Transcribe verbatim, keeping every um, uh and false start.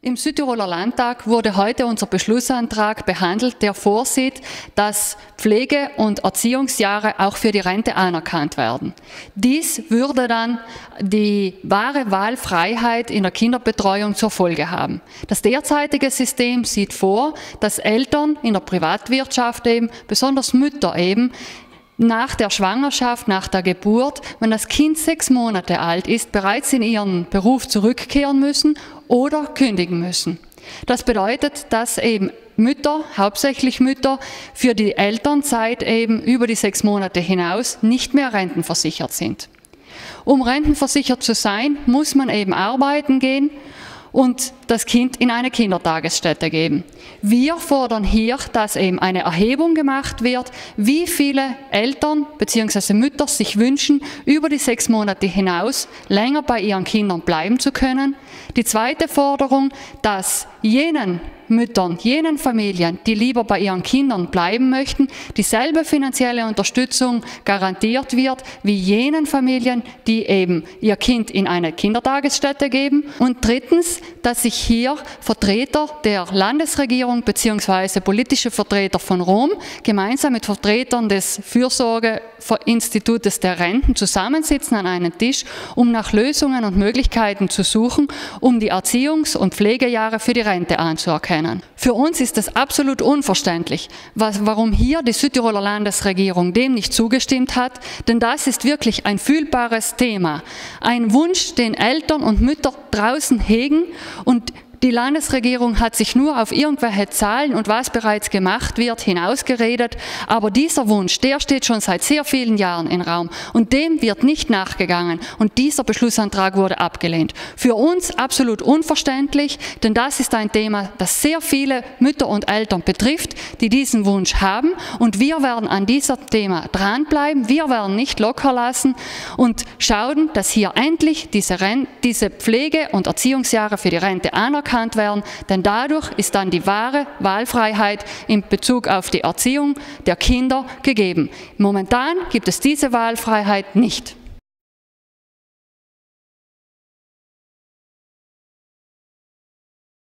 Im Südtiroler Landtag wurde heute unser Beschlussantrag behandelt, der vorsieht, dass Pflege- und Erziehungsjahre auch für die Rente anerkannt werden. Dies würde dann die wahre Wahlfreiheit in der Kinderbetreuung zur Folge haben. Das derzeitige System sieht vor, dass Eltern in der Privatwirtschaft eben, besonders Mütter eben, nach der Schwangerschaft, nach der Geburt, wenn das Kind sechs Monate alt ist, bereits in ihren Beruf zurückkehren müssen oder kündigen müssen. Das bedeutet, dass eben Mütter, hauptsächlich Mütter, für die Elternzeit eben über die sechs Monate hinaus nicht mehr rentenversichert sind. Um rentenversichert zu sein, muss man eben arbeiten gehen und das Kind in eine Kindertagesstätte geben. Wir fordern hier, dass eben eine Erhebung gemacht wird, wie viele Eltern bzw. Mütter sich wünschen, über die sechs Monate hinaus länger bei ihren Kindern bleiben zu können. Die zweite Forderung, dass jenen Müttern, jenen Familien, die lieber bei ihren Kindern bleiben möchten, dieselbe finanzielle Unterstützung garantiert wird wie jenen Familien, die eben ihr Kind in eine Kindertagesstätte geben. Und drittens, dass sich hier Vertreter der Landesregierung bzw. politische Vertreter von Rom gemeinsam mit Vertretern des Fürsorgeinstitutes der Renten zusammensitzen an einem Tisch, um nach Lösungen und Möglichkeiten zu suchen, um die Erziehungs- und Pflegejahre für die Rente anzuerkennen. Für uns ist es absolut unverständlich, was, warum hier die Südtiroler Landesregierung dem nicht zugestimmt hat, denn das ist wirklich ein fühlbares Thema. Ein Wunsch, den Eltern und Mütter draußen hegen, und die Landesregierung hat sich nur auf irgendwelche Zahlen und was bereits gemacht wird hinausgeredet, aber dieser Wunsch, der steht schon seit sehr vielen Jahren im Raum und dem wird nicht nachgegangen und dieser Beschlussantrag wurde abgelehnt. Für uns absolut unverständlich, denn das ist ein Thema, das sehr viele Mütter und Eltern betrifft, die diesen Wunsch haben, und wir werden an diesem Thema dranbleiben, wir werden nicht locker lassen und schauen, dass hier endlich diese, Rente, diese Pflege- und Erziehungsjahre für die Rente anerkannt werden, denn dadurch ist dann die wahre Wahlfreiheit in Bezug auf die Erziehung der Kinder gegeben. Momentan gibt es diese Wahlfreiheit nicht.